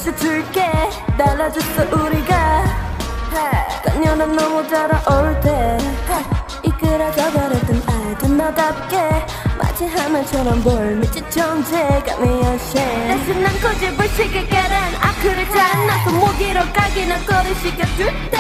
다시 줄게 달라졌어 우리가 그녀는 너무 달아올 때 이끌어져 버렸던 알던 너답게 마치 하늘처럼 볼 미친 존재감이었지 다시 난 고집을 시게 가란 아크를 잘라서 모기로 까기는 거리 시켜줄